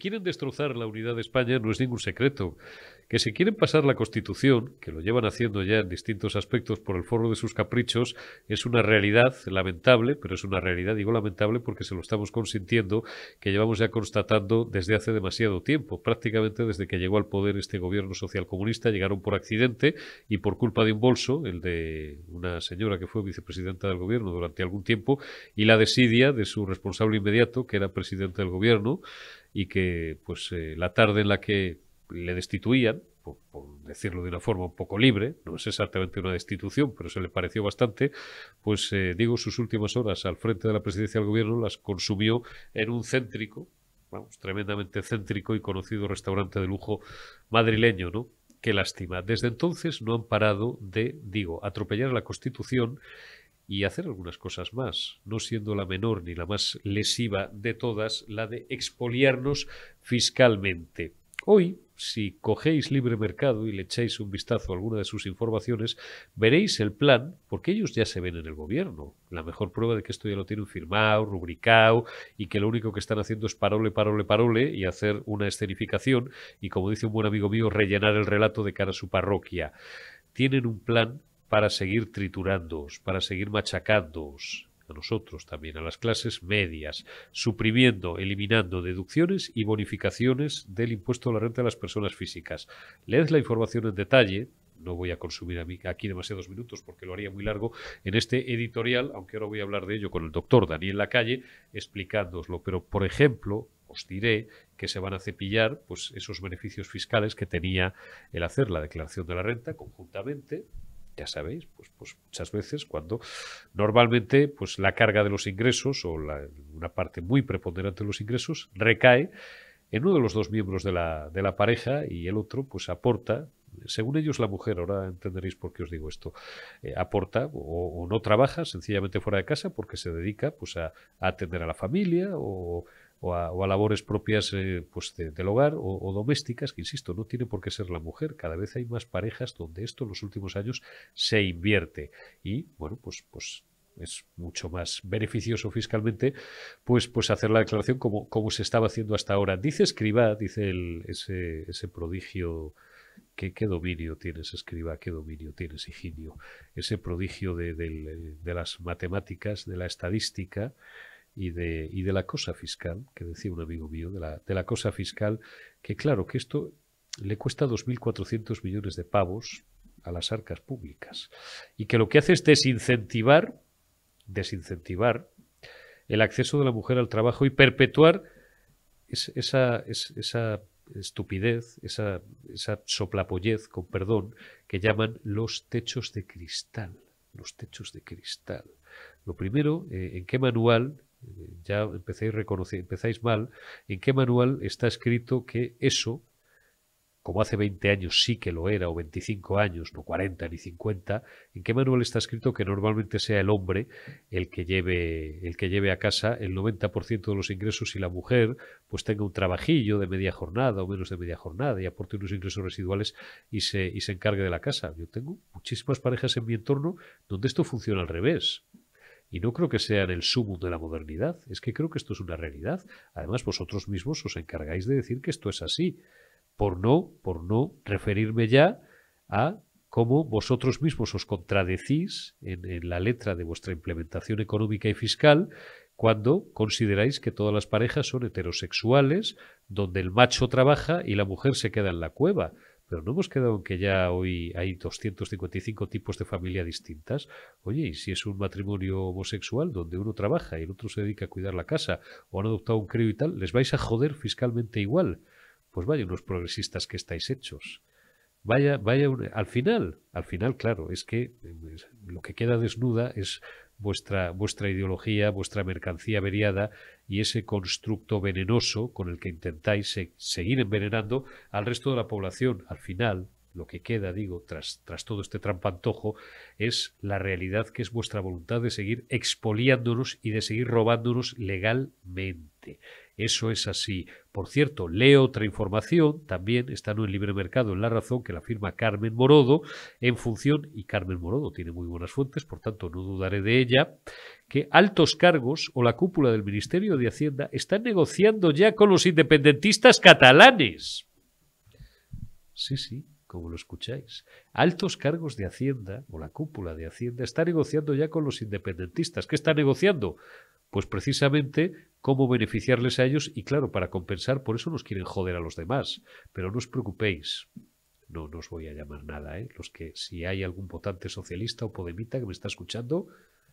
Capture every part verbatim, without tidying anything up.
quieren destrozar la unidad de España no es ningún secreto. Que se quieren pasar la Constitución, que lo llevan haciendo ya en distintos aspectos por el forro de sus caprichos, es una realidad lamentable, pero es una realidad, digo lamentable, porque se lo estamos consintiendo, que llevamos ya constatando desde hace demasiado tiempo, prácticamente desde que llegó al poder este gobierno socialcomunista. Llegaron por accidente y por culpa de un bolso, el de una señora que fue vicepresidenta del gobierno durante algún tiempo, y la desidia de su responsable inmediato, que era presidente del gobierno, y que pues eh, la tarde en la que le destituían, por, por decirlo de una forma un poco libre, no es exactamente una destitución, pero se le pareció bastante, pues eh, digo, sus últimas horas al frente de la presidencia del gobierno las consumió en un céntrico, vamos, tremendamente céntrico y conocido restaurante de lujo madrileño, ¿no? Qué lástima. Desde entonces no han parado de, digo, atropellar a la Constitución y hacer algunas cosas más, no siendo la menor ni la más lesiva de todas, la de expoliarnos fiscalmente. Hoy, si cogéis Libre Mercado y le echáis un vistazo a alguna de sus informaciones, veréis el plan, porque ellos ya se ven en el gobierno. La mejor prueba de que esto ya lo tienen firmado, rubricado, y que lo único que están haciendo es parole, parole, parole, y hacer una escenificación, y como dice un buen amigo mío, rellenar el relato de cara a su parroquia. Tienen un plan para seguir triturándoos, para seguir machacándoos, a nosotros también, a las clases medias, suprimiendo, eliminando deducciones y bonificaciones del impuesto a la renta de las personas físicas. Leed la información en detalle, no voy a consumir a mí aquí demasiados minutos porque lo haría muy largo en este editorial, aunque ahora voy a hablar de ello con el doctor Daniel Lacalle, explicándoslo. Pero, por ejemplo, os diré que se van a cepillar pues, esos beneficios fiscales que tenía el hacer la declaración de la renta conjuntamente. Ya sabéis, pues, pues muchas veces cuando normalmente pues la carga de los ingresos o la, una parte muy preponderante de los ingresos recae en uno de los dos miembros de la, de la pareja y el otro pues aporta, según ellos la mujer, ahora entenderéis por qué os digo esto, eh, aporta o, o no trabaja sencillamente fuera de casa porque se dedica pues a, a atender a la familia o O a, o a labores propias eh, pues de, del hogar o, o domésticas, que insisto, no tiene por qué ser la mujer. Cada vez hay más parejas donde esto en los últimos años se invierte y, bueno, pues, pues es mucho más beneficioso fiscalmente pues, pues hacer la declaración como, como se estaba haciendo hasta ahora. Dice Escrivá, dice el, ese, ese prodigio. ¿Qué, ¿Qué dominio tienes, Escrivá? ¿Qué dominio tienes, Higinio? Ese prodigio de, de, de las matemáticas, de la estadística, y de, y de la cosa fiscal, que decía un amigo mío, de la, de la cosa fiscal, que claro, que esto le cuesta dos mil cuatrocientos millones de pavos a las arcas públicas y que lo que hace es desincentivar, desincentivar el acceso de la mujer al trabajo y perpetuar es, esa, es, esa estupidez, esa, esa soplapollez, con perdón, que llaman los techos de cristal. Los techos de cristal. Lo primero, eh, ¿en qué manual? Ya empezáis, empezáis mal, ¿en qué manual está escrito que eso, como hace veinte años sí que lo era, o veinticinco años, no cuarenta ni cincuenta, ¿en qué manual está escrito que normalmente sea el hombre el que lleve, el que lleve a casa el noventa por ciento de los ingresos y la mujer pues tenga un trabajillo de media jornada o menos de media jornada y aporte unos ingresos residuales y se, y se encargue de la casa? Yo tengo muchísimas parejas en mi entorno donde esto funciona al revés. Y no creo que sea en el sumum de la modernidad, es que creo que esto es una realidad. Además, vosotros mismos os encargáis de decir que esto es así, por no, por no referirme ya a cómo vosotros mismos os contradecís en, en la letra de vuestra implementación económica y fiscal cuando consideráis que todas las parejas son heterosexuales, donde el macho trabaja y la mujer se queda en la cueva. Pero no hemos quedado en que ya hoy hay doscientos cincuenta y cinco tipos de familia distintas. Oye, ¿y si es un matrimonio homosexual donde uno trabaja y el otro se dedica a cuidar la casa o han adoptado un crío y tal, les vais a joder fiscalmente igual? Pues vaya unos progresistas que estáis hechos. Vaya, vaya, un... al final, al final, claro, es que lo que queda desnuda es vuestra, vuestra ideología, vuestra mercancía averiada y ese constructo venenoso con el que intentáis se, seguir envenenando al resto de la población. Al final, lo que queda, digo, tras, tras todo este trampantojo, es la realidad que es vuestra voluntad de seguir expoliándonos y de seguir robándonos legalmente. Eso es así. Por cierto, leo otra información, también está en el Libre Mercado, en La Razón, que la firma Carmen Morodo, en función, y Carmen Morodo tiene muy buenas fuentes, por tanto no dudaré de ella, que altos cargos o la cúpula del Ministerio de Hacienda están negociando ya con los independentistas catalanes. Sí, sí, como lo escucháis. Altos cargos de Hacienda, o la cúpula de Hacienda, está negociando ya con los independentistas. ¿Qué está negociando? Pues precisamente cómo beneficiarles a ellos y, claro, para compensar, por eso nos quieren joder a los demás. Pero no os preocupéis, no, no os voy a llamar nada, ¿eh? Los que, si hay algún votante socialista o podemita que me está escuchando,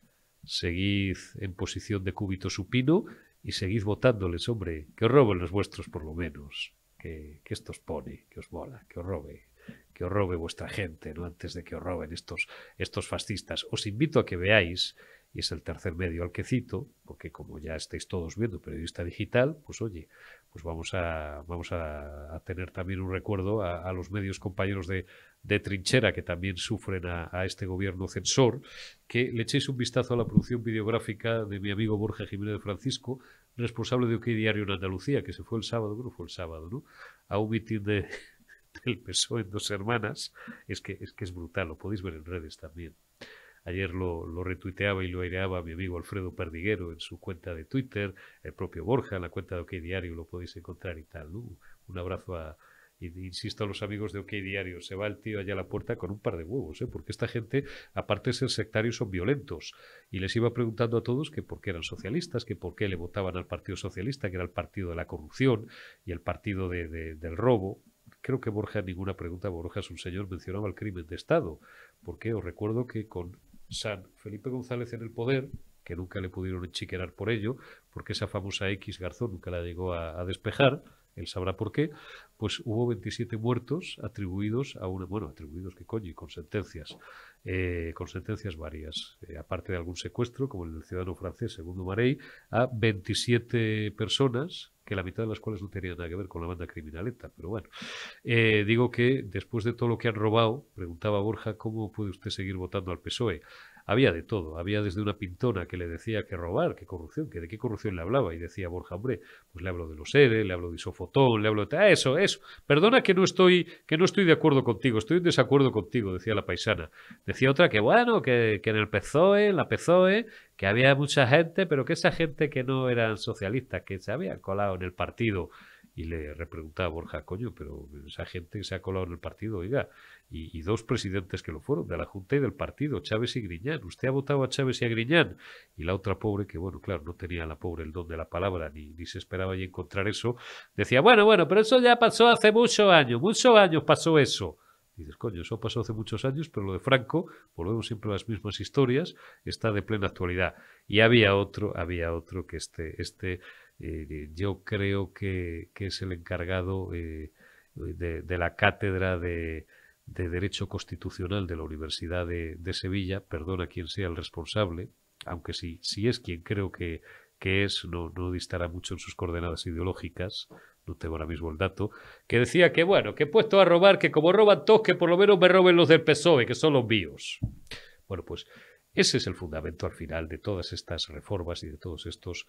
seguid en posición de cúbito supino y seguid votándoles, hombre, que os roben los vuestros por lo menos, que, que esto os pone, que os mola, que os robe, que os robe vuestra gente, ¿no? Antes de que os roben estos, estos fascistas. Os invito a que veáis, y es el tercer medio al que cito, porque como ya estáis todos viendo Periodista Digital, pues oye, pues vamos a, vamos a, a tener también un recuerdo a, a los medios compañeros de, de trinchera que también sufren a, a este gobierno censor, que le echéis un vistazo a la producción videográfica de mi amigo Borja Jiménez de Francisco, responsable de OK Diario en Andalucía, que se fue el sábado, bueno, fue el sábado, ¿no?, a un mitin de, del P S O E en Dos Hermanas. Es que, es que es brutal, lo podéis ver en redes también. Ayer lo, lo retuiteaba y lo aireaba mi amigo Alfredo Perdiguero en su cuenta de Twitter, el propio Borja en la cuenta de OK Diario lo podéis encontrar y tal, ¿no? Un abrazo a, insisto, a los amigos de OK Diario. Se va el tío allá a la puerta con un par de huevos, ¿eh? Porque esta gente, aparte de ser sectarios, son violentos. Y les iba preguntando a todos que por qué eran socialistas, que por qué le votaban al Partido Socialista, que era el partido de la corrupción y el partido de, de, del robo. Creo que Borja, en ninguna pregunta, Borja es un señor, mencionaba el crimen de Estado. Porque os recuerdo que con San Felipe González en el poder, que nunca le pudieron enchiquerar por ello, porque esa famosa X Garzón nunca la llegó a, a despejar, él sabrá por qué, pues hubo veintisiete muertos atribuidos a una, bueno, atribuidos, qué coño, y con sentencias, eh, con sentencias varias, eh, aparte de algún secuestro, como el del ciudadano francés Segundo Marey, a veintisiete personas, que la mitad de las cuales no tenían nada que ver con la banda criminaleta, pero bueno, eh, digo que después de todo lo que han robado, preguntaba Borja, ¿cómo puede usted seguir votando al P S O E? Había de todo, había desde una pintona que le decía que robar, que corrupción, que de qué corrupción le hablaba, y decía Borja, hombre, pues le hablo de los E R E, le hablo de Isofotón, le hablo de... Ah, eso, eso, perdona que no estoy que no estoy de acuerdo contigo, estoy en desacuerdo contigo, decía la paisana. Decía otra que, bueno, que, que en el P S O E, en la P S O E, que había mucha gente, pero que esa gente que no eran socialistas, que se habían colado en el partido. Y le repreguntaba a Borja, coño, pero esa gente que se ha colado en el partido, oiga, y, y dos presidentes que lo fueron, de la Junta y del partido, Chávez y Griñán. Usted ha votado a Chávez y a Griñán. Y la otra pobre, que bueno, claro, no tenía la pobre el don de la palabra, ni, ni se esperaba ya encontrar eso, decía, bueno, bueno, pero eso ya pasó hace muchos años, muchos años pasó eso. Y dices, coño, eso pasó hace muchos años, pero lo de Franco, volvemos siempre a las mismas historias, está de plena actualidad. Y había otro, había otro que este, este eh, yo creo que, que es el encargado eh, de, de la cátedra de, de Derecho Constitucional de la Universidad de, de Sevilla, perdona quien sea el responsable, aunque si, si es quien creo que, que es, no, no distará mucho en sus coordenadas ideológicas, no tengo ahora mismo el dato, que decía que bueno, que he puesto a robar, que como roban todos, que por lo menos me roben los del P S O E, que son los míos. Bueno, pues ese es el fundamento al final de todas estas reformas y de todos estos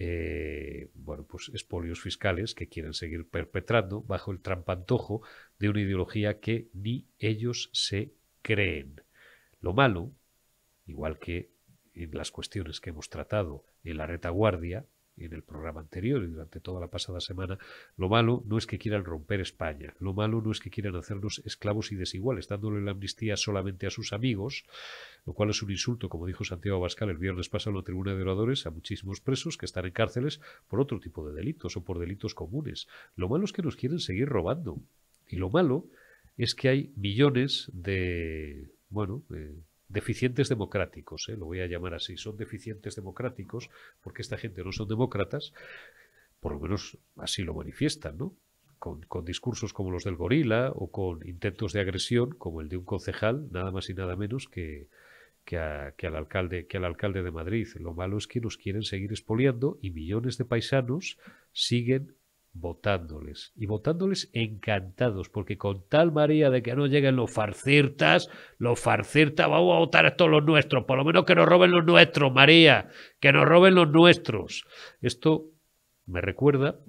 eh, bueno, pues expolios fiscales que quieren seguir perpetrando bajo el trampantojo de una ideología que ni ellos se creen. Lo malo, igual que en las cuestiones que hemos tratado en la retaguardia, en el programa anterior y durante toda la pasada semana, lo malo no es que quieran romper España, lo malo no es que quieran hacernos esclavos y desiguales, dándole la amnistía solamente a sus amigos, lo cual es un insulto, como dijo Santiago Abascal el viernes pasado en la tribuna de oradores, a muchísimos presos que están en cárceles por otro tipo de delitos o por delitos comunes. Lo malo es que nos quieren seguir robando. Y lo malo es que hay millones de, bueno, de deficientes democráticos, ¿eh? Lo voy a llamar así, son deficientes democráticos porque esta gente no son demócratas, por lo menos así lo manifiestan, ¿no? Con, con discursos como los del gorila o con intentos de agresión como el de un concejal, nada más y nada menos que, que, a, que, al alcalde, que al alcalde de Madrid. Lo malo es que nos quieren seguir expoliando y millones de paisanos siguen votándoles, y votándoles encantados, porque con tal María de que no lleguen los farcirtas, los farcirtas, vamos a votar a todos los nuestros, por lo menos que nos roben los nuestros, María, que nos roben los nuestros. Esto me recuerda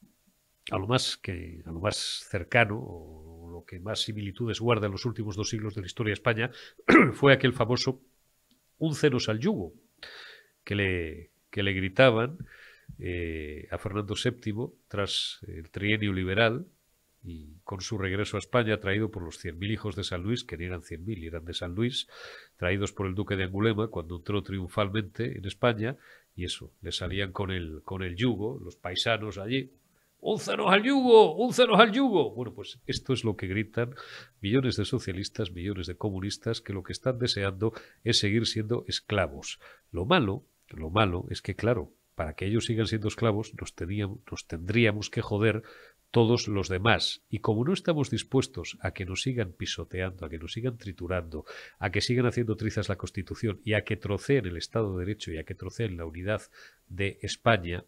a lo más que a lo más cercano, o lo que más similitudes guarda en los últimos dos siglos de la historia de España, fue aquel famoso "úncenos al yugo", que le, que le gritaban eh, a Fernando séptimo tras el trienio liberal y con su regreso a España, traído por los cien mil hijos de San Luis, que no eran cien mil, eran de San Luis, traídos por el duque de Angulema cuando entró triunfalmente en España, y eso, le salían con el, con el yugo, los paisanos allí: "¡úncenos al yugo! ¡Úncenos al yugo!". Bueno, pues esto es lo que gritan millones de socialistas, millones de comunistas, que lo que están deseando es seguir siendo esclavos. Lo malo, lo malo es que, claro, para que ellos sigan siendo esclavos, nos, teníamos, nos tendríamos que joder todos los demás. Y como no estamos dispuestos a que nos sigan pisoteando, a que nos sigan triturando, a que sigan haciendo trizas la Constitución y a que troceen el Estado de Derecho y a que troceen la unidad de España,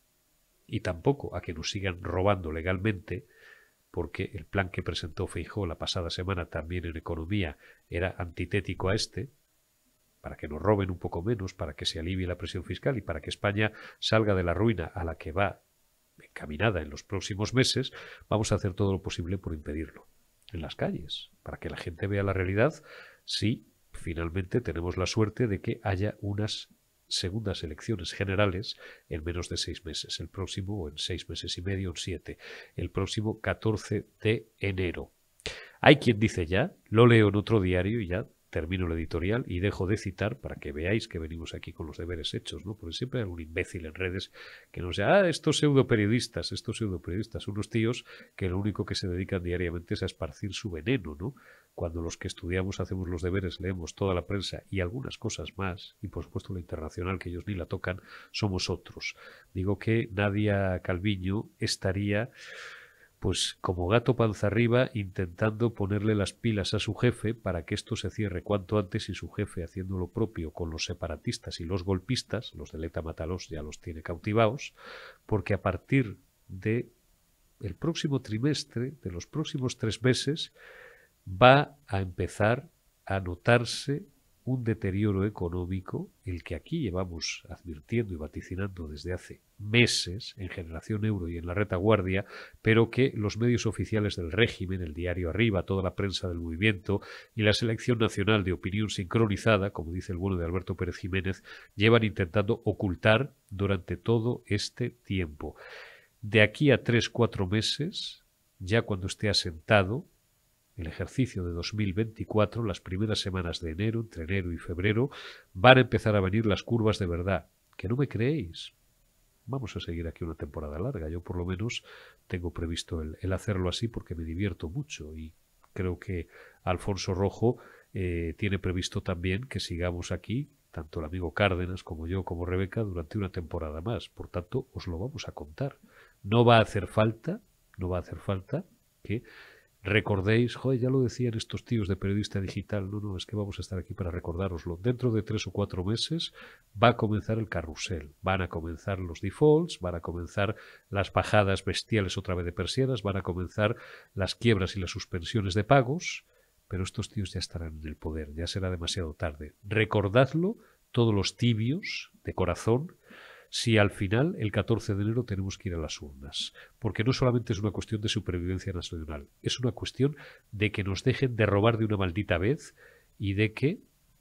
y tampoco a que nos sigan robando legalmente, porque el plan que presentó Feijóo la pasada semana también en economía era antitético a este, para que nos roben un poco menos, para que se alivie la presión fiscal y para que España salga de la ruina a la que va encaminada en los próximos meses, vamos a hacer todo lo posible por impedirlo en las calles, para que la gente vea la realidad, si finalmente tenemos la suerte de que haya unas segundas elecciones generales en menos de seis meses, el próximo, o en seis meses y medio, en siete, el próximo catorce de enero. Hay quien dice ya, lo leo en otro diario y ya termino el editorial y dejo de citar para que veáis que venimos aquí con los deberes hechos, ¿no? Porque siempre hay algún imbécil en redes que nos dice: ah, estos pseudoperiodistas, estos pseudoperiodistas, unos tíos que lo único que se dedican diariamente es a esparcir su veneno, ¿no? Cuando los que estudiamos, hacemos los deberes, leemos toda la prensa y algunas cosas más, y por supuesto la internacional, que ellos ni la tocan, somos otros. Digo que Nadia Calviño estaría, pues como gato panza arriba, intentando ponerle las pilas a su jefe para que esto se cierre cuanto antes, y su jefe haciendo lo propio con los separatistas y los golpistas, los de Leta Mátalos ya los tiene cautivados, porque a partir de el próximo trimestre, de los próximos tres meses, va a empezar a notarse un deterioro económico, el que aquí llevamos advirtiendo y vaticinando desde hace meses en Generación Euro y en la retaguardia, pero que los medios oficiales del régimen, el diario Arriba, toda la prensa del movimiento y la selección nacional de opinión sincronizada, como dice el bueno de Alberto Pérez Jiménez, llevan intentando ocultar durante todo este tiempo. De aquí a tres, cuatro meses, ya cuando esté asentado el ejercicio de dos mil veinticuatro, las primeras semanas de enero, entre enero y febrero, van a empezar a venir las curvas de verdad. ¿Que no me creéis? Vamos a seguir aquí una temporada larga. Yo por lo menos tengo previsto el, el hacerlo así porque me divierto mucho, y creo que Alfonso Rojo eh, tiene previsto también que sigamos aquí, tanto el amigo Cárdenas como yo, como Rebeca, durante una temporada más. Por tanto, os lo vamos a contar. No va a hacer falta, no va a hacer falta que recordéis: joder, ya lo decían estos tíos de Periodista Digital. No, no, es que vamos a estar aquí para recordároslo. Dentro de tres o cuatro meses va a comenzar el carrusel. Van a comenzar los defaults, van a comenzar las bajadas bestiales otra vez de persianas, van a comenzar las quiebras y las suspensiones de pagos, pero estos tíos ya estarán en el poder, ya será demasiado tarde. Recordadlo, todos los tibios de corazón, si al final, el catorce de enero, tenemos que ir a las urnas. Porque no solamente es una cuestión de supervivencia nacional, es una cuestión de que nos dejen de robar de una maldita vez, y de que,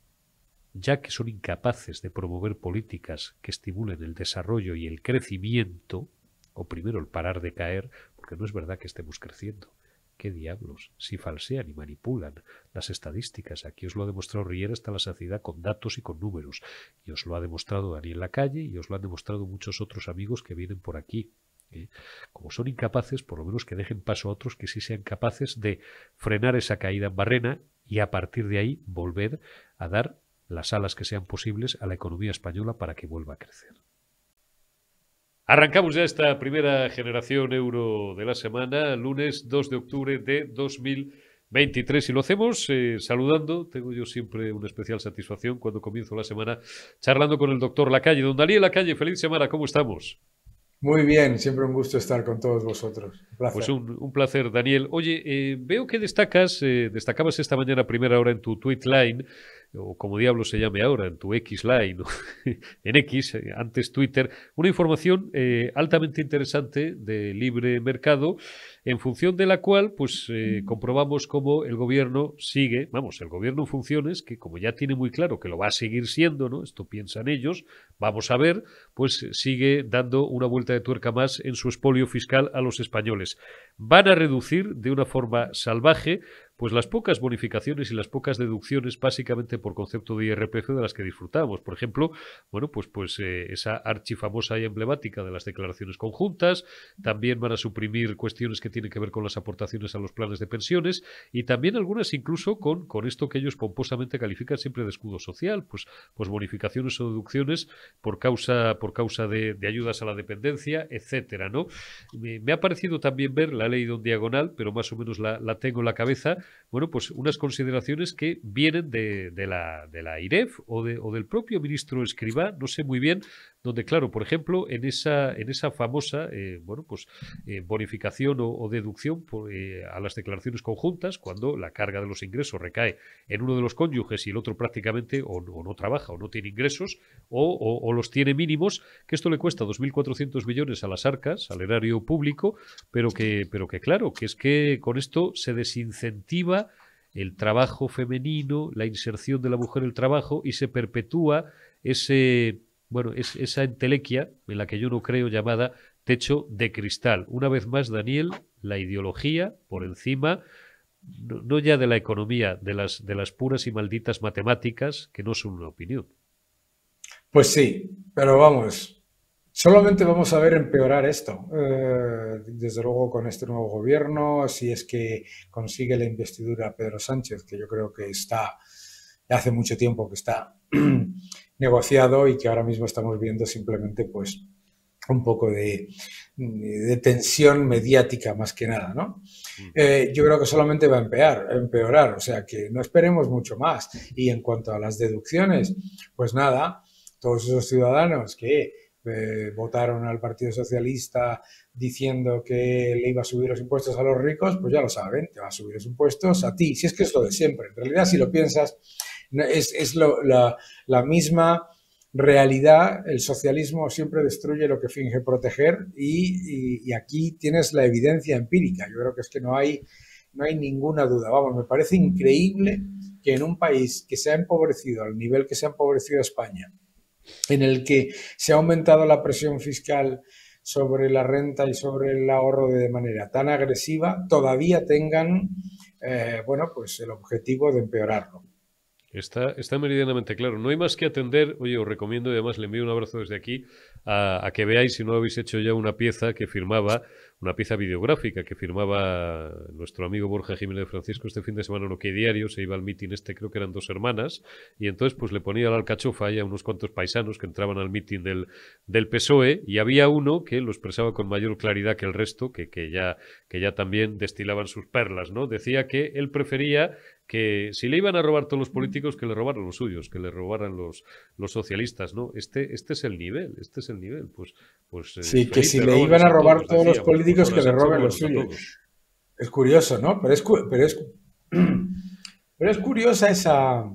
ya que son incapaces de promover políticas que estimulen el desarrollo y el crecimiento, o primero el parar de caer, porque no es verdad que estemos creciendo. ¿Qué diablos? Si falsean y manipulan las estadísticas. Aquí os lo ha demostrado Riera hasta la saciedad con datos y con números. Y os lo ha demostrado Daniel Lacalle, y os lo han demostrado muchos otros amigos que vienen por aquí. ¿eh? Como son incapaces, por lo menos que dejen paso a otros que sí sean capaces de frenar esa caída en barrena, y a partir de ahí volver a dar las alas que sean posibles a la economía española para que vuelva a crecer. Arrancamos ya esta primera Generación Euro de la semana, lunes dos de octubre de dos mil veintitrés, y lo hacemos eh, saludando. Tengo yo siempre una especial satisfacción cuando comienzo la semana charlando con el doctor Lacalle. Don Daniel Lacalle, feliz semana, ¿cómo estamos? Muy bien, siempre un gusto estar con todos vosotros. Un placer. Pues un, un placer, Daniel. Oye, eh, veo que destacas, eh, destacabas esta mañana a primera hora en tu tweet line, o como diablo se llame ahora, en tu X Line, ¿no? En X, antes Twitter, una información eh, altamente interesante de libre mercado, en función de la cual pues eh, comprobamos cómo el gobierno sigue, vamos, el gobierno en funciones, que como ya tiene muy claro que lo va a seguir siendo, ¿no? Esto piensan ellos, vamos a ver, pues sigue dando una vuelta de tuerca más en su expolio fiscal a los españoles. Van a reducir de una forma salvaje pues las pocas bonificaciones y las pocas deducciones básicamente por concepto de I R P F de las que disfrutamos. Por ejemplo, bueno, pues, pues eh, esa archifamosa y emblemática de las declaraciones conjuntas, también van a suprimir cuestiones que tienen que ver con las aportaciones a los planes de pensiones y también algunas incluso con, con esto que ellos pomposamente califican siempre de escudo social, pues, pues bonificaciones o deducciones por causa, por causa de, de ayudas a la dependencia, etcétera, ¿no? Me, me ha parecido también ver, la he leído en diagonal, pero más o menos la, la tengo en la cabeza, bueno, pues unas consideraciones que vienen de, de, la, de la I R E F o, de, o del propio ministro Escrivá, no sé muy bien, donde, claro, por ejemplo, en esa, en esa famosa eh, bueno, pues, eh, bonificación o, o deducción por, eh, a las declaraciones conjuntas, cuando la carga de los ingresos recae en uno de los cónyuges y el otro prácticamente o, o no trabaja o no tiene ingresos o, o, o los tiene mínimos, que esto le cuesta dos mil cuatrocientos millones a las arcas, al erario público, pero que, pero que claro, que es que con esto se desincentiva el trabajo femenino, la inserción de la mujer en el trabajo y se perpetúa ese... Bueno, es esa entelequia en la que yo no creo llamada techo de cristal. Una vez más, Daniel, la ideología por encima, no, no ya de la economía, de las, de las puras y malditas matemáticas, que no son una opinión. Pues sí, pero vamos, solamente vamos a ver empeorar esto. Eh, desde luego con este nuevo gobierno, si es que consigue la investidura Pedro Sánchez, que yo creo que está, hace mucho tiempo que está negociado y que ahora mismo estamos viendo simplemente pues un poco de, de tensión mediática más que nada, ¿no? Eh, yo creo que solamente va a empeorar, empeorar, o sea que no esperemos mucho más. Y en cuanto a las deducciones, pues nada, todos esos ciudadanos que eh, votaron al Partido Socialista diciendo que le iba a subir los impuestos a los ricos, pues ya lo saben, te va a subir los impuestos a ti, si es que es lo de siempre. En realidad, si lo piensas, es, es lo, la, la misma realidad. El socialismo siempre destruye lo que finge proteger y, y, y aquí tienes la evidencia empírica. Yo creo que es que no hay, no hay ninguna duda. Vamos, me parece increíble que en un país que se ha empobrecido al nivel que se ha empobrecido España, en el que se ha aumentado la presión fiscal sobre la renta y sobre el ahorro de manera tan agresiva, todavía tengan, eh, bueno, pues el objetivo de empeorarlo. Está, está meridianamente claro. No hay más que atender. Oye, os recomiendo y además le envío un abrazo desde aquí a, a que veáis, si no habéis hecho ya, una pieza que firmaba, una pieza videográfica que firmaba nuestro amigo Borja Jiménez Francisco este fin de semana en OK Diario. Se iba al mitin este, creo que eran dos hermanas, y entonces pues le ponía la alcachofa ahí a unos cuantos paisanos que entraban al mitin del, del P S O E, y había uno que lo expresaba con mayor claridad que el resto, que, que, ya, que ya también destilaban sus perlas, ¿no? Decía que él prefería que si le iban a robar todos los políticos, que le robaran los suyos, que le robaran los, los socialistas, ¿no? Este, este es el nivel, este es el nivel. Pues, pues sí, eh, que Felipe, si le iban a robar todos, todos los políticos, pues que le roben los suyos. Es curioso, ¿no? Pero es, pero es, pero es curiosa esa,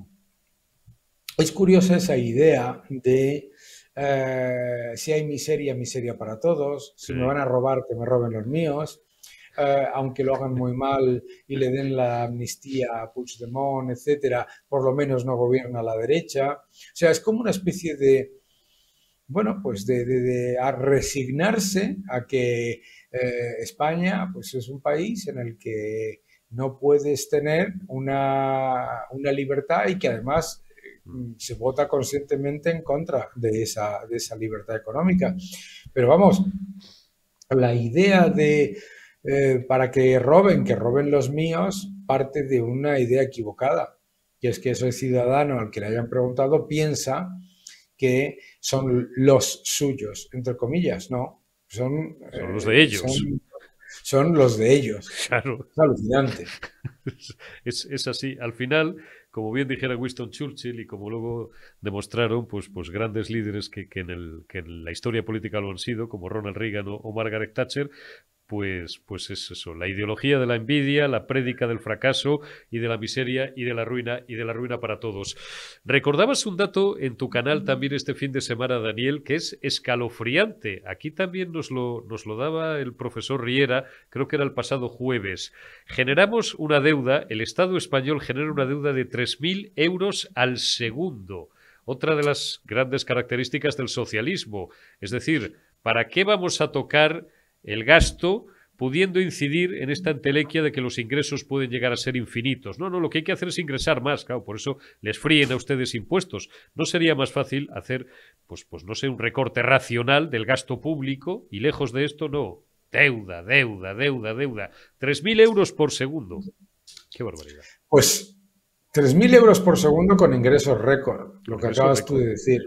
es curiosa esa idea de eh, si hay miseria, miseria para todos, si sí. me van a robar, que me roben los míos. Uh, aunque lo hagan muy mal y le den la amnistía a Puigdemont, etcétera, por lo menos no gobierna la derecha. O sea, es como una especie de, bueno, pues de, de, de a resignarse a que eh, España pues es un país en el que no puedes tener una, una libertad y que además eh, se vota conscientemente en contra de esa, de esa libertad económica. Pero vamos, la idea de Eh, para que roben, que roben los míos, parte de una idea equivocada, que es que ese ciudadano al que le hayan preguntado piensa que son los suyos, entre comillas, no, son, son eh, los de ellos. Son, son los de ellos. Claro. Es alucinante. Es, es así. Al final, como bien dijera Winston Churchill y como luego demostraron pues, pues grandes líderes que, que, en el, que en la historia política lo han sido, como Ronald Reagan o, o Margaret Thatcher, Pues, pues es eso, la ideología de la envidia, la prédica del fracaso y de la miseria y de la ruina y de la ruina para todos. Recordabas un dato en tu canal también este fin de semana, Daniel, que es escalofriante. Aquí también nos lo, nos lo daba el profesor Riera, creo que era el pasado jueves. Generamos una deuda, el Estado español genera una deuda de tres mil euros al segundo. Otra de las grandes características del socialismo. Es decir, ¿para qué vamos a tocar el gasto pudiendo incidir en esta entelequia de que los ingresos pueden llegar a ser infinitos? No, no, lo que hay que hacer es ingresar más, claro, por eso les fríen a ustedes impuestos. ¿No sería más fácil hacer, pues, pues no sé, un recorte racional del gasto público? Y lejos de esto, no. Deuda, deuda, deuda, deuda. tres mil euros por segundo. Qué barbaridad. Pues tres mil euros por segundo con ingresos récord, lo que acabas tú de decir.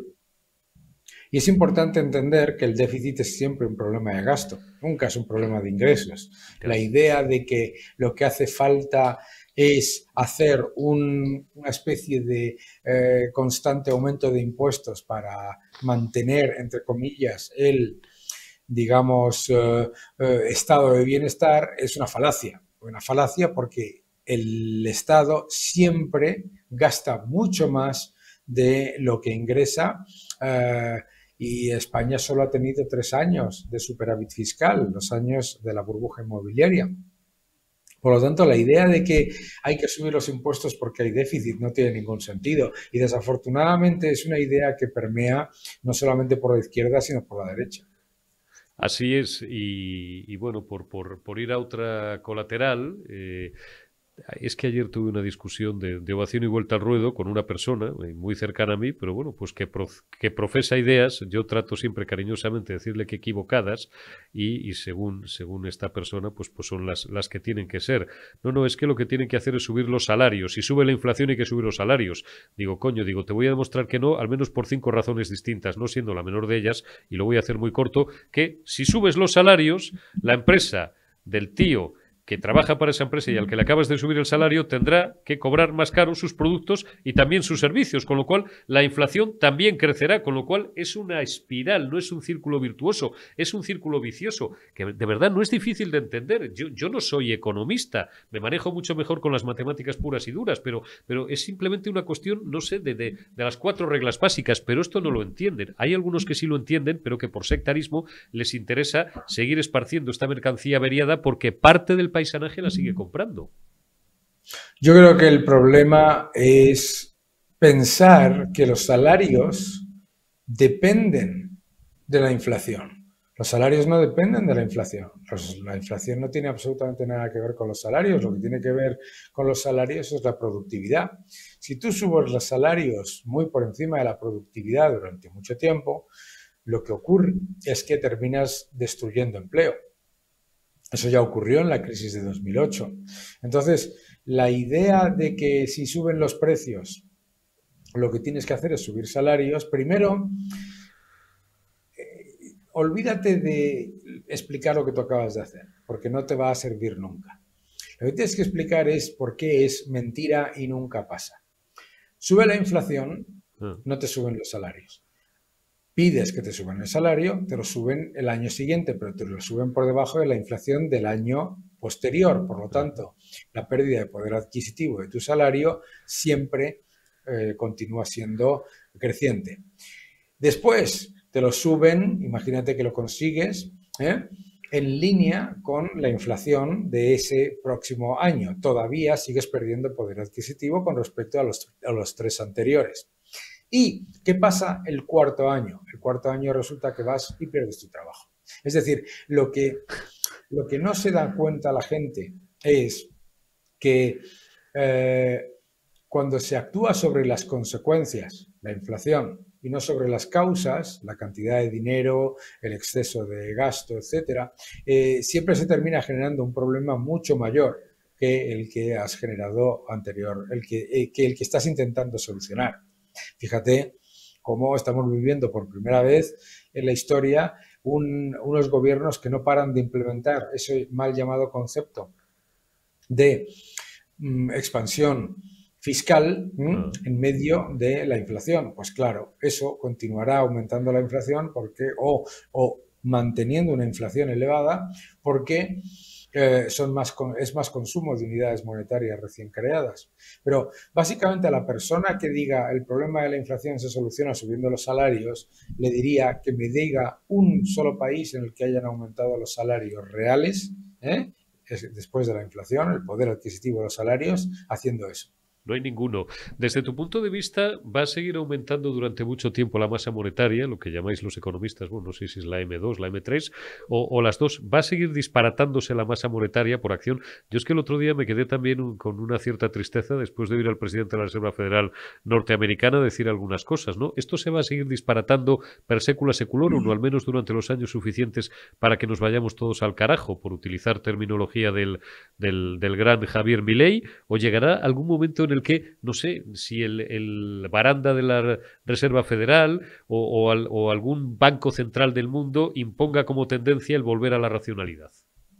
Y es importante entender que el déficit es siempre un problema de gasto, nunca es un problema de ingresos. La idea de que lo que hace falta es hacer un, una especie de eh, constante aumento de impuestos para mantener, entre comillas, el, digamos, eh, eh, estado de bienestar es una falacia. Una falacia porque el Estado siempre gasta mucho más de lo que ingresa. Eh, Y España solo ha tenido tres años de superávit fiscal, los años de la burbuja inmobiliaria. Por lo tanto, la idea de que hay que subir los impuestos porque hay déficit no tiene ningún sentido. Y desafortunadamente es una idea que permea no solamente por la izquierda, sino por la derecha. Así es. Y, y bueno, por, por, por ir a otra colateral... Eh, es que ayer tuve una discusión de, de ovación y vuelta al ruedo con una persona muy cercana a mí, pero bueno, pues que, prof, que profesa ideas. Yo trato siempre cariñosamente de decirle que equivocadas y, y según, según esta persona, pues, pues son las, las que tienen que ser. No, no, es que lo que tienen que hacer es subir los salarios. Si sube la inflación hay que subir los salarios. Digo, coño, digo, te voy a demostrar que no, al menos por cinco razones distintas, no siendo la menor de ellas, y lo voy a hacer muy corto, que si subes los salarios, la empresa del tío que trabaja para esa empresa y al que le acabas de subir el salario tendrá que cobrar más caro sus productos y también sus servicios, con lo cual la inflación también crecerá, con lo cual es una espiral, no es un círculo virtuoso, es un círculo vicioso, que de verdad no es difícil de entender. Yo, yo no soy economista, me manejo mucho mejor con las matemáticas puras y duras, pero, pero es simplemente una cuestión, no sé, de, de, de las cuatro reglas básicas, pero esto no lo entienden. Hay algunos que sí lo entienden, pero que por sectarismo les interesa seguir esparciendo esta mercancía averiada porque parte del paisanaje la sigue comprando. Yo creo que el problema es pensar que los salarios dependen de la inflación. Los salarios no dependen de la inflación. Los, la inflación no tiene absolutamente nada que ver con los salarios. Lo que tiene que ver con los salarios es la productividad. Si tú subes los salarios muy por encima de la productividad durante mucho tiempo, lo que ocurre es que terminas destruyendo empleo. Eso ya ocurrió en la crisis de dos mil ocho. Entonces, la idea de que si suben los precios, lo que tienes que hacer es subir salarios, primero, eh, olvídate de explicar lo que tú acabas de hacer, porque no te va a servir nunca. Lo que tienes que explicar es por qué es mentira y nunca pasa. Sube la inflación, no te suben los salarios. Pides que te suban el salario, te lo suben el año siguiente, pero te lo suben por debajo de la inflación del año posterior. Por lo tanto, la pérdida de poder adquisitivo de tu salario siempre eh, continúa siendo creciente. Después te lo suben, imagínate que lo consigues, ¿eh? en línea con la inflación de ese próximo año. Todavía sigues perdiendo poder adquisitivo con respecto a los, a los tres anteriores. ¿Y qué pasa el cuarto año? El cuarto año resulta que vas y pierdes tu trabajo. Es decir, lo que, lo que no se da cuenta la gente es que eh, cuando se actúa sobre las consecuencias, la inflación, y no sobre las causas, la cantidad de dinero, el exceso de gasto, etcétera, eh, siempre se termina generando un problema mucho mayor que el que has generado anterior, el que, eh, que el que estás intentando solucionar. Fíjate cómo estamos viviendo por primera vez en la historia un, unos gobiernos que no paran de implementar ese mal llamado concepto de mm, expansión fiscal mm, en medio de la inflación. Pues claro, eso continuará aumentando la inflación porque o, o manteniendo una inflación elevada porque eh, son más, es más consumo de unidades monetarias recién creadas. Pero básicamente a la persona que diga el problema de la inflación se soluciona subiendo los salarios, le diría que me diga un solo país en el que hayan aumentado los salarios reales, ¿eh? después de la inflación, el poder adquisitivo de los salarios, haciendo eso. No hay ninguno. Desde tu punto de vista, ¿va a seguir aumentando durante mucho tiempo la masa monetaria, lo que llamáis los economistas, bueno, no sé si es la eme dos, la eme tres, o, o las dos? ¿Va a seguir disparatándose la masa monetaria por acción? Yo es que el otro día me quedé también un, con una cierta tristeza después de oír al presidente de la Reserva Federal norteamericana decir algunas cosas, ¿no? ¿Esto se va a seguir disparatando per secula seculorum, o al menos durante los años suficientes para que nos vayamos todos al carajo, por utilizar terminología del, del, del gran Javier Milei, o llegará algún momento en el que, no sé, si el, el baranda de la Reserva Federal o, o, al, o algún banco central del mundo imponga como tendencia el volver a la racionalidad?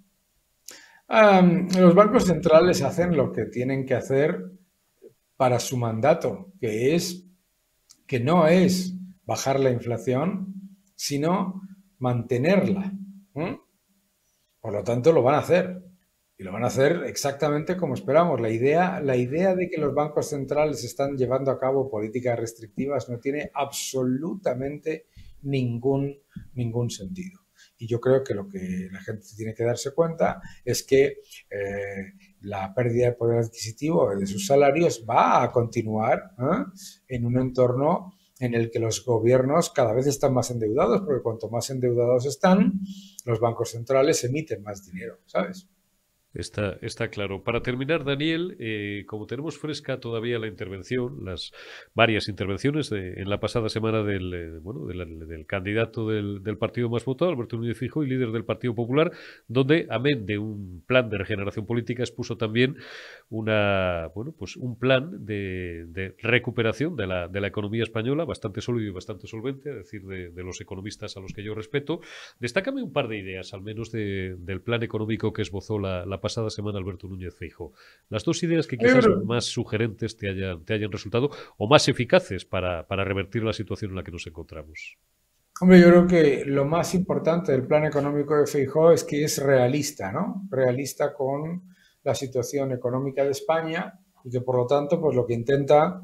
Um, los bancos centrales hacen lo que tienen que hacer para su mandato, que es que no es bajar la inflación, sino mantenerla. ¿Mm? Por lo tanto, lo van a hacer. Y lo van a hacer exactamente como esperamos. La idea, la idea de que los bancos centrales están llevando a cabo políticas restrictivas no tiene absolutamente ningún, ningún sentido. Y yo creo que lo que la gente tiene que darse cuenta es que eh, la pérdida de poder adquisitivo de sus salarios va a continuar ¿eh? en un entorno en el que los gobiernos cada vez están más endeudados, porque cuanto más endeudados están, los bancos centrales emiten más dinero, ¿sabes? Está, está claro. Para terminar, Daniel, eh, como tenemos fresca todavía la intervención, las varias intervenciones de, en la pasada semana del, eh, bueno, del, del candidato del, del partido más votado, Alberto Núñez Feijóo, y líder del Partido Popular, donde, amén de un plan de regeneración política, expuso también una, bueno, pues un plan de, de recuperación de la, de la economía española, bastante sólido y bastante solvente, a decir de, de los economistas a los que yo respeto. Destácame un par de ideas, al menos de, del plan económico que esbozó la, la pasada semana Alberto Núñez Feijóo. Las dos ideas que quizás más sugerentes te hayan, te hayan resultado o más eficaces para, para revertir la situación en la que nos encontramos. Hombre, yo creo que lo más importante del plan económico de Feijóo es que es realista, ¿no? Realista con la situación económica de España y que por lo tanto, pues lo que intenta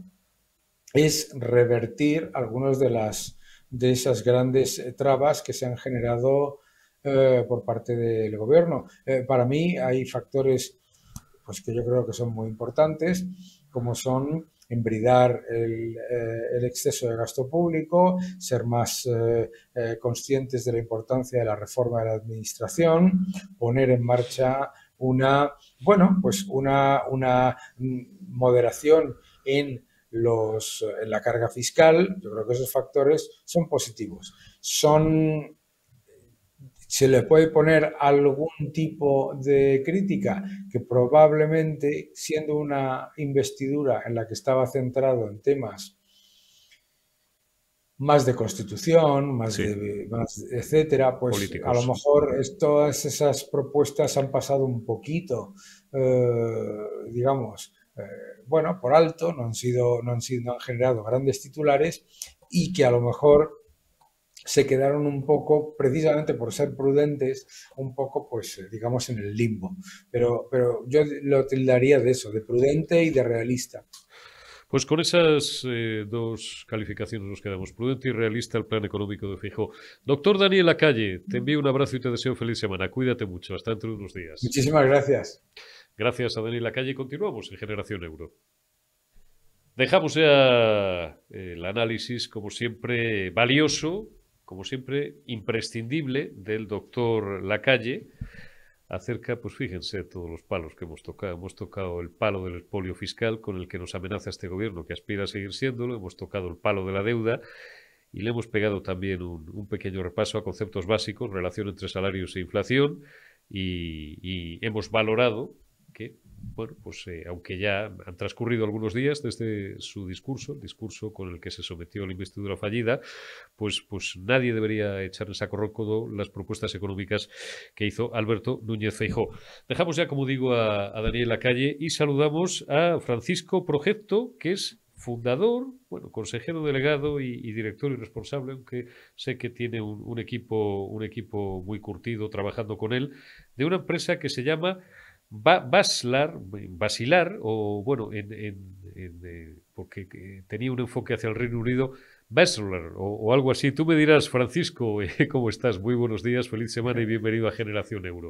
es revertir algunas de las de esas grandes trabas que se han generado Eh, por parte del gobierno. Eh, para mí hay factores pues, que yo creo que son muy importantes, como son embridar el, eh, el exceso de gasto público, ser más eh, eh, conscientes de la importancia de la reforma de la administración, poner en marcha una, bueno, pues una, una moderación en los, en la carga fiscal. Yo creo que esos factores son positivos. Son ¿Se le puede poner algún tipo de crítica? Que probablemente, siendo una investidura en la que estaba centrado en temas más de constitución, más Sí. de, más, etcétera, pues Políticos. A lo mejor es, todas esas propuestas han pasado un poquito, eh, digamos, eh, bueno, por alto, no han sido, no han sido, no han generado grandes titulares y que a lo mejor se quedaron un poco, precisamente por ser prudentes, un poco, pues, digamos, en el limbo. Pero, pero yo lo tildaría de eso, de prudente y de realista. Pues con esas eh, dos calificaciones nos quedamos. Prudente y realista el plan económico de Feijóo. Doctor Daniel Lacalle, te envío un abrazo y te deseo feliz semana. Cuídate mucho. Hasta dentro de unos días. Muchísimas gracias. Gracias a Daniel Lacalle. Continuamos en Generación Euro. Dejamos ya el análisis, como siempre, valioso, como siempre, imprescindible del doctor Lacalle acerca, pues fíjense, todos los palos que hemos tocado. Hemos tocado el palo del expolio fiscal con el que nos amenaza este gobierno, que aspira a seguir siéndolo. Hemos tocado el palo de la deuda y le hemos pegado también un, un pequeño repaso a conceptos básicos, relación entre salarios e inflación, y, y hemos valorado que, bueno, pues eh, aunque ya han transcurrido algunos días desde su discurso, el discurso con el que se sometió a la investidura fallida, pues, pues nadie debería echar en saco roto las propuestas económicas que hizo Alberto Núñez Feijóo. Dejamos ya, como digo, a, a Daniel Lacalle y saludamos a Francisco Progetto, que es fundador, bueno, consejero delegado y, y director y responsable, aunque sé que tiene un, un equipo, un equipo muy curtido trabajando con él, de una empresa que se llama Ba- Baslar, Basilar, o bueno, en, en- en, eh, porque eh, tenía un enfoque hacia el Reino Unido, Baslar, o, o algo así. Tú me dirás, Francisco, eh, ¿cómo estás? Muy buenos días, feliz semana y bienvenido a Generación Euro.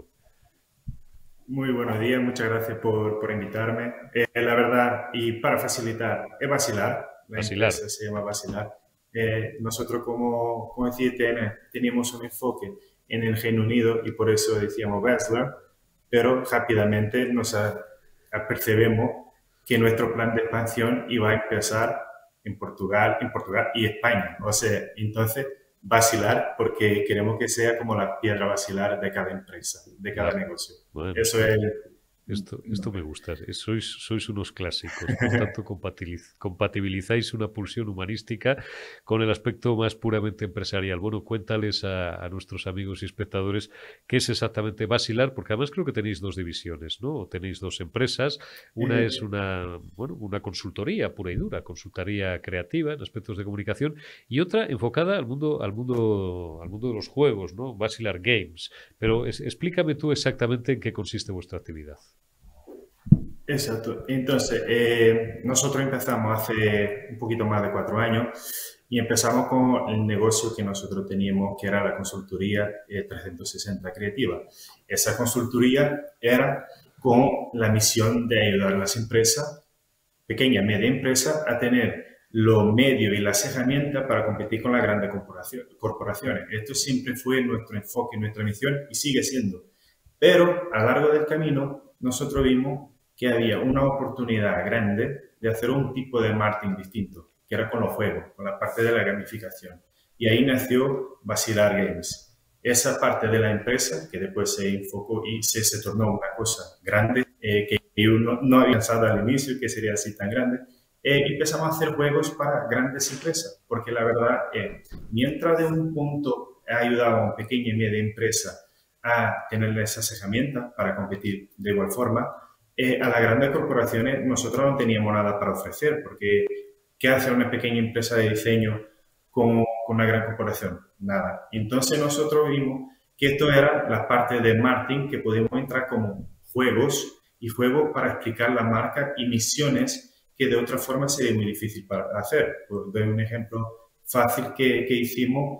Muy buenos días, muchas gracias por, por invitarme. Eh, la verdad, y para facilitar, es Basilar, la Basilar. empresa se llama Basilar. Eh, nosotros como, como decía T N, teníamos un enfoque en el Reino Unido y por eso decíamos Baslar, pero rápidamente nos a- apercebemos que nuestro plan de expansión iba a empezar en Portugal, en Portugal y España. O sea, entonces Basilar porque queremos que sea como la piedra basilar de cada empresa, de cada Vale. negocio. Bueno, Eso es. Esto, esto me gusta. Sois, sois unos clásicos. Por tanto, compatiliz- compatibilizáis una pulsión humanística con el aspecto más puramente empresarial. Bueno, cuéntales a, a nuestros amigos y espectadores qué es exactamente Basilar, porque además creo que tenéis dos divisiones, ¿no? O tenéis dos empresas. Una es Eh, una, bueno, una consultoría pura y dura, consultoría creativa en aspectos de comunicación, y otra enfocada al mundo, al mundo, al mundo de los juegos, ¿no? Basilar Games. Pero es- explícame tú exactamente en qué consiste vuestra actividad. Exacto. Entonces, eh, nosotros empezamos hace un poquito más de cuatro años y empezamos con el negocio que nosotros teníamos, que era la consultoría eh, trescientos sesenta creativa. Esa consultoría era con la misión de ayudar a las empresas, pequeñas y media empresas, a tener los medios y las herramientas para competir con las grandes corporación- corporaciones. Esto siempre fue nuestro enfoque, nuestra misión y sigue siendo. Pero a lo largo del camino, nosotros vimos que había una oportunidad grande de hacer un tipo de marketing distinto, que era con los juegos, con la parte de la gamificación. Y ahí nació Basilar Games. Esa parte de la empresa, que después se enfocó y se, se tornó una cosa grande, eh, que yo no, no había pensado al inicio que sería así tan grande, eh, empezamos a hacer juegos para grandes empresas, porque la verdad, eh, mientras de un punto ayudaba a una pequeña y media empresa a tener esas herramientas para competir de igual forma, eh, a las grandes corporaciones nosotros no teníamos nada para ofrecer, porque ¿qué hace una pequeña empresa de diseño con, con una gran corporación? Nada. Entonces nosotros vimos que esto era la parte de marketing que podíamos entrar como juegos y juegos para explicar la marca y misiones que de otra forma sería muy difícil para hacer. Por doy un ejemplo fácil que, que hicimos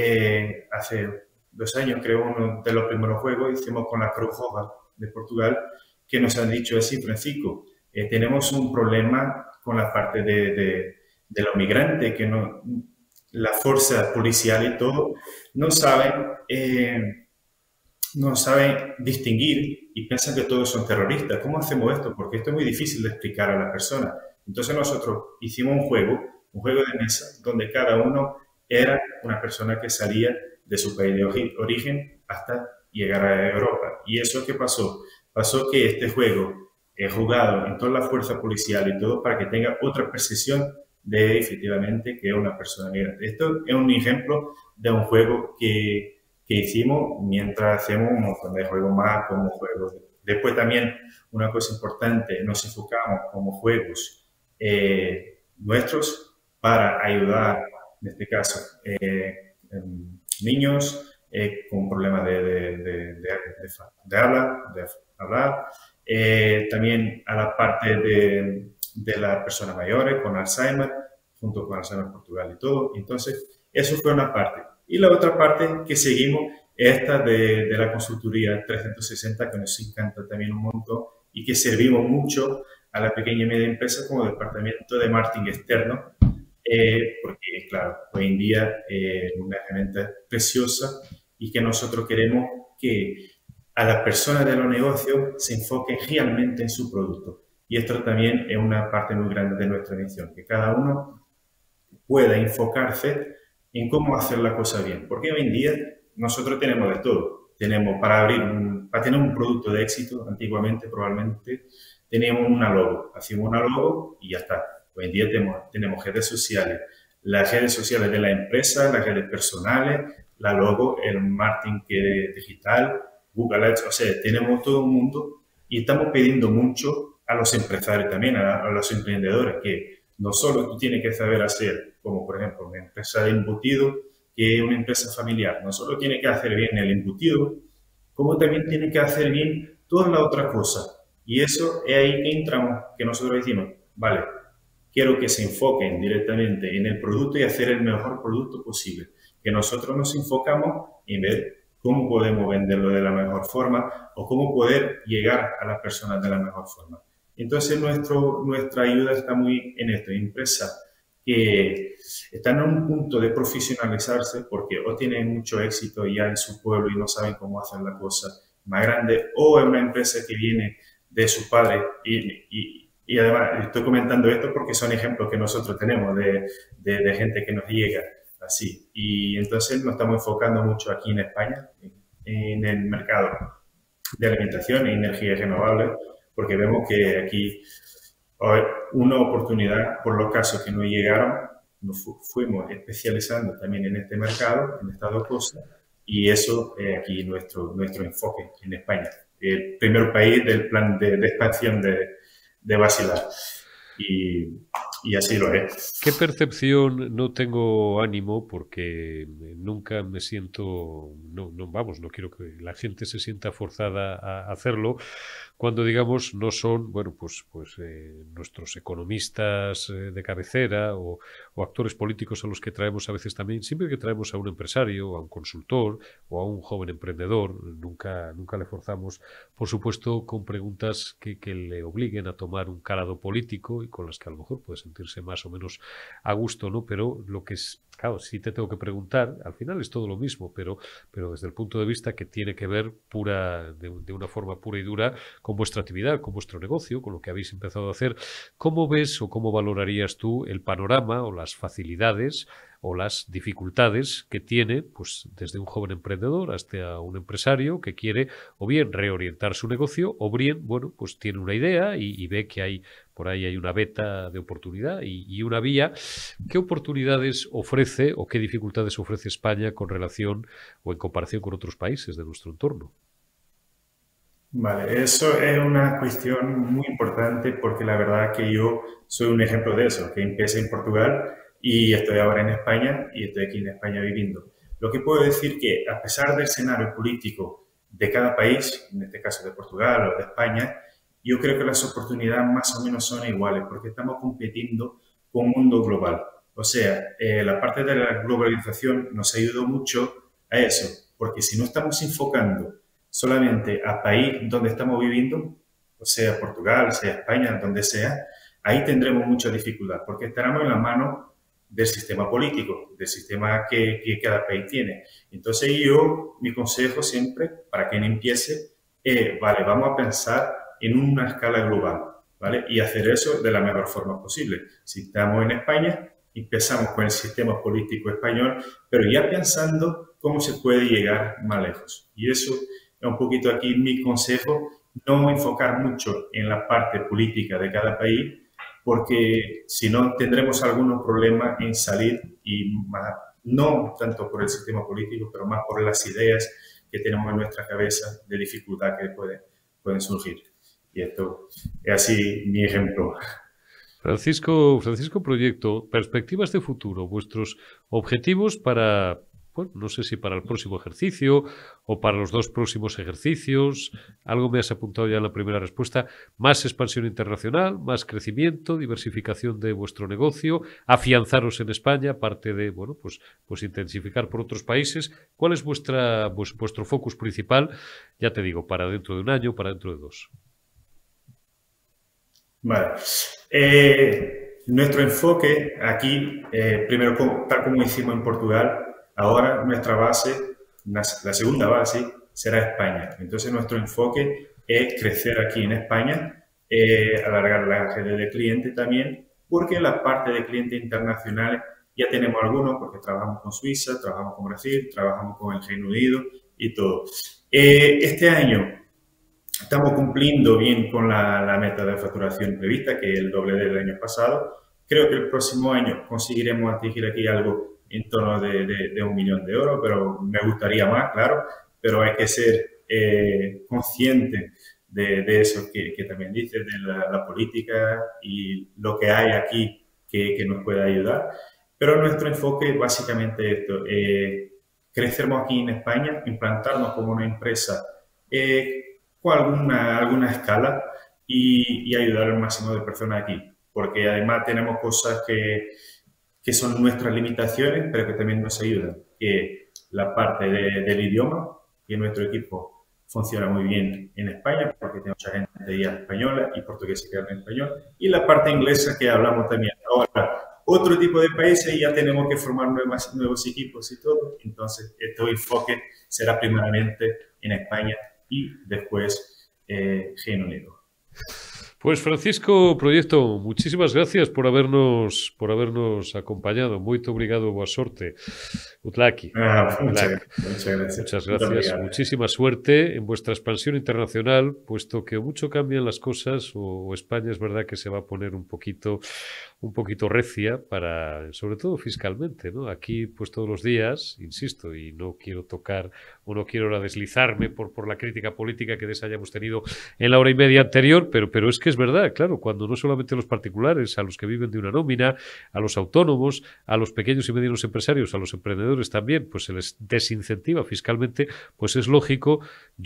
eh, hace dos años, creo, uno de los primeros juegos, hicimos con la Cruz Roja de Portugal, que nos han dicho así, Francisco, eh, tenemos un problema con la parte de, de, de los migrantes, que no, la fuerza policial y todo no saben, eh, no saben distinguir y piensan que todos son terroristas. ¿Cómo hacemos esto? Porque esto es muy difícil de explicar a la persona. Entonces nosotros hicimos un juego, un juego de mesa, donde cada uno era una persona que salía de su país de origen hasta llegar a Europa. ¿Y eso qué pasó? Pasó que este juego es jugado en toda la fuerza policial y todo para que tenga otra percepción de efectivamente que es una persona migrante. Esto es un ejemplo de un juego que, que hicimos mientras hacemos un montón de juegos más como juegos. Después también una cosa importante, nos enfocamos como juegos eh, nuestros para ayudar, en este caso, eh, niños eh, con problemas de, de, de, de, de habla, de hablar, eh, también a la parte de, de las personas mayores con Alzheimer, junto con Alzheimer Portugal y todo. Entonces, eso fue una parte. Y la otra parte que seguimos es esta de, de la consultoría trescientos sesenta, que nos encanta también un montón y que servimos mucho a la pequeña y media empresa como departamento de marketing externo, eh, porque, claro, hoy en día es eh, una herramienta preciosa y que nosotros queremos que a las personas de los negocios se enfoquen realmente en su producto. Y esto también es una parte muy grande de nuestra misión, que cada uno pueda enfocarse en cómo hacer la cosa bien. Porque hoy en día nosotros tenemos de todo. Tenemos para abrir, un, para tener un producto de éxito, antiguamente probablemente teníamos una logo. Hacíamos una logo y ya está. Hoy en día tenemos, tenemos redes sociales. Las redes sociales de la empresa, las redes personales, la logo, el marketing que digital, Google Ads, o sea, tenemos todo un mundo y estamos pidiendo mucho a los empresarios también, a, a los emprendedores, que no solo tú tienes que saber hacer, como por ejemplo una empresa de embutido, que es una empresa familiar, no solo tiene que hacer bien el embutido, como también tiene que hacer bien toda la otra cosa. Y eso es ahí que entramos, que nosotros decimos, vale, quiero que se enfoquen directamente en el producto y hacer el mejor producto posible. Que nosotros nos enfocamos en ver cómo podemos venderlo de la mejor forma o cómo poder llegar a las personas de la mejor forma. Entonces, nuestro, nuestra ayuda está muy en esto, empresas que están en un punto de profesionalizarse porque o tienen mucho éxito ya en su pueblo y no saben cómo hacer la cosa más grande, o es una empresa que viene de su padre y, y, y además estoy comentando esto porque son ejemplos que nosotros tenemos de, de, de gente que nos llega así. Y entonces nos estamos enfocando mucho aquí en España, en el mercado de alimentación y energías renovables, porque vemos que aquí hay una oportunidad por los casos que nos llegaron, nos fu fuimos especializando también en este mercado, en estas dos cosas, y eso es aquí nuestro, nuestro enfoque en España. El primer país del plan de, de expansión de, de Basilar. Y, y así lo es. ¿Qué percepción? No tengo ánimo porque nunca me siento, no, no, vamos, no quiero que la gente se sienta forzada a hacerlo, cuando digamos no son, bueno, pues, pues eh, nuestros economistas eh, de cabecera o, o actores políticos a los que traemos a veces también, siempre que traemos a un empresario, a un consultor o a un joven emprendedor, nunca, nunca le forzamos, por supuesto, con preguntas que, que le obliguen a tomar un calado político y con las que a lo mejor puede sentirse más o menos a gusto, ¿no? Pero lo que es, claro, sí te tengo que preguntar, al final es todo lo mismo, pero, pero desde el punto de vista que tiene que ver pura, de, de una forma pura y dura con vuestra actividad, con vuestro negocio, con lo que habéis empezado a hacer, ¿cómo ves o cómo valorarías tú el panorama o las facilidades o las dificultades que tiene, pues desde un joven emprendedor hasta un empresario que quiere o bien reorientar su negocio o bien, bueno, pues tiene una idea y, y ve que hay por ahí hay una beta de oportunidad y, y una vía? ¿Qué oportunidades ofrece o qué dificultades ofrece España con relación o en comparación con otros países de nuestro entorno? Vale, eso es una cuestión muy importante porque la verdad que yo soy un ejemplo de eso, que empecé en Portugal y estoy ahora en España y estoy aquí en España viviendo. Lo que puedo decir que a pesar del escenario político de cada país, en este caso de Portugal o de España, yo creo que las oportunidades más o menos son iguales porque estamos compitiendo con un mundo global. O sea, eh, la parte de la globalización nos ayudó mucho a eso, porque si no estamos enfocando solamente a país donde estamos viviendo, o sea Portugal, sea España, donde sea, ahí tendremos mucha dificultad, porque estaremos en la mano del sistema político, del sistema que, que cada país tiene. Entonces yo, mi consejo siempre, para quien empiece, es, vale, vamos a pensar en una escala global, ¿vale? Y hacer eso de la mejor forma posible. Si estamos en España, empezamos con el sistema político español, pero ya pensando cómo se puede llegar más lejos. Y eso es un poquito aquí mi consejo, no enfocar mucho en la parte política de cada país, porque si no tendremos algunos problemas en salir y más, no tanto por el sistema político, pero más por las ideas que tenemos en nuestra cabeza de dificultad que puede, pueden surgir. Y esto es así mi ejemplo. Francisco, Francisco Proyecto, perspectivas de futuro, vuestros objetivos para, bueno, no sé si para el próximo ejercicio o para los dos próximos ejercicios. Algo me has apuntado ya en la primera respuesta. Más expansión internacional, más crecimiento, diversificación de vuestro negocio, afianzaros en España, aparte de, bueno, pues, pues intensificar por otros países. ¿Cuál es vuestra, vuestro focus principal? Ya te digo, para dentro de un año, para dentro de dos. Vale. Eh, nuestro enfoque aquí, eh, primero, como, tal como hicimos en Portugal, ahora nuestra base, la segunda base, será España. Entonces, nuestro enfoque es crecer aquí en España, eh, alargar la red de clientes también, porque la parte de clientes internacionales ya tenemos algunos, porque trabajamos con Suiza, trabajamos con Brasil, trabajamos con el Reino Unido y todo. Eh, este año estamos cumpliendo bien con la, la meta de facturación prevista, que es el doble del año pasado. Creo que el próximo año conseguiremos atingir aquí algo en torno de, de, de un millón de euros, pero me gustaría más, claro, pero hay que ser eh, consciente de, de eso que, que también dices, de la, la política y lo que hay aquí, que, que nos pueda ayudar. Pero nuestro enfoque básicamente es esto, eh, crecernos aquí en España, implantarnos como una empresa eh, con alguna, alguna escala y, y ayudar al máximo de personas aquí. Porque además tenemos cosas que, que son nuestras limitaciones, pero que también nos ayudan. Que la parte de, del idioma, que nuestro equipo funciona muy bien en España, porque tenemos mucha gente ya española y portuguesa que habla en español. Y la parte inglesa que hablamos también. Ahora, otro tipo de países ya tenemos que formar nuevos, nuevos equipos y todo. Entonces, este enfoque será primeramente en España y después eh, Reino Unido. Pues Francisco Proyecto, muchísimas gracias por habernos por habernos acompañado. Muito obrigado, boa sorte. Utlaki. Ah, muchas, muchas gracias. Muchas gracias. Muchísima suerte en vuestra expansión internacional, puesto que mucho cambian las cosas, o, o España es verdad que se va a poner un poquito un poquito recia para, sobre todo fiscalmente, ¿no? Aquí, pues todos los días, insisto, y no quiero tocar o no quiero ahora deslizarme por, por la crítica política que esa hayamos tenido en la hora y media anterior, pero, pero es que es verdad, claro, cuando no solamente los particulares, a los que viven de una nómina, a los autónomos, a los pequeños y medianos empresarios, a los emprendedores también, pues se les desincentiva fiscalmente, pues es lógico.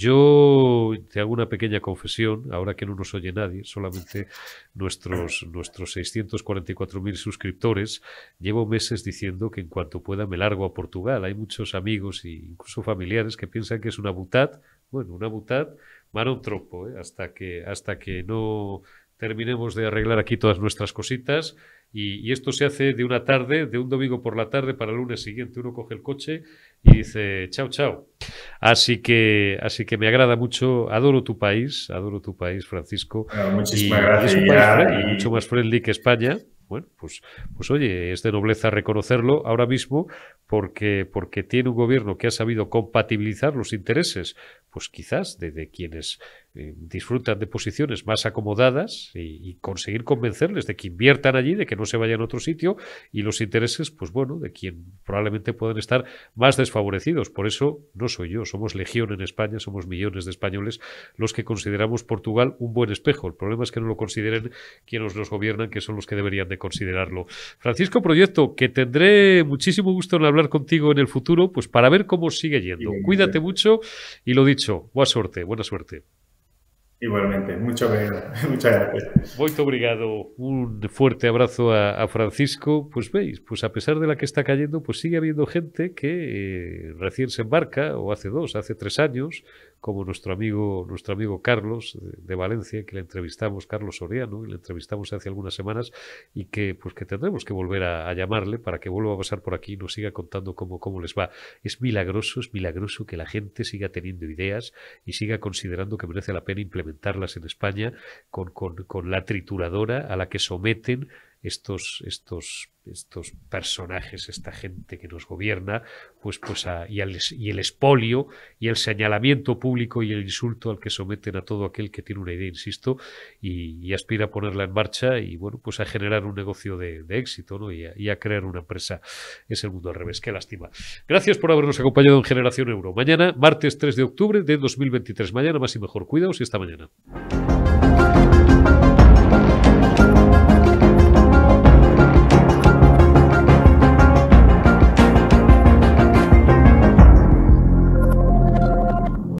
Yo te hago una pequeña confesión, ahora que no nos oye nadie, solamente nuestros, nuestros seiscientos cuarenta y cuatro mil suscriptores, llevo meses diciendo que en cuanto pueda me largo a Portugal. Hay muchos amigos e incluso familiares que piensan que es una butad, bueno, una butad, mano un tropo, ¿eh? hasta que hasta que no terminemos de arreglar aquí todas nuestras cositas, y, y esto se hace de una tarde, de un domingo por la tarde para el lunes siguiente. Uno coge el coche y dice chao, chao. Así que, así que me agrada mucho, adoro tu país, adoro tu país, Francisco. Bueno, muchísimas y, gracias. Y es un ya, país friendly, y... mucho más friendly que España. Bueno, pues, pues oye, es de nobleza reconocerlo ahora mismo, porque, porque tiene un gobierno que ha sabido compatibilizar los intereses, pues quizás de, de quienes eh, disfrutan de posiciones más acomodadas, y, y conseguir convencerles de que inviertan allí, de que no se vayan a otro sitio, y los intereses, pues bueno, de quien probablemente puedan estar más desfavorecidos. Por eso no soy yo, somos legión en España, somos millones de españoles los que consideramos Portugal un buen espejo. El problema es que no lo consideren quienes nos gobiernan, que son los que deberían de considerarlo. Francisco Proyecto, que tendré muchísimo gusto en hablar contigo en el futuro, pues para ver cómo sigue yendo. Igualmente. Cuídate mucho y lo dicho, buena suerte, buena suerte. Igualmente, mucho muchas gracias. Muito obrigado. Un fuerte abrazo a, a Francisco. Pues veis, pues a pesar de la que está cayendo, pues sigue habiendo gente que eh, recién se embarca, o hace dos, hace tres años, como nuestro amigo, nuestro amigo Carlos de, de Valencia, que le entrevistamos, Carlos Soriano, y le entrevistamos hace algunas semanas, y que pues que tendremos que volver a, a llamarle para que vuelva a pasar por aquí y nos siga contando cómo, cómo les va. Es milagroso, es milagroso que la gente siga teniendo ideas y siga considerando que merece la pena implementarlas en España con, con, con la trituradora a la que someten estos, estos, estos personajes, esta gente que nos gobierna, pues, pues a, y, al, y el expolio y el señalamiento público y el insulto al que someten a todo aquel que tiene una idea, insisto, y, y aspira a ponerla en marcha y, bueno, pues a generar un negocio de, de éxito, ¿no? Y a, y a crear una empresa. Es el mundo al revés. Qué lástima. Gracias por habernos acompañado en Generación Euro. Mañana, martes tres de octubre de dos mil veintitrés. Mañana más y mejor. Cuidaos y hasta mañana.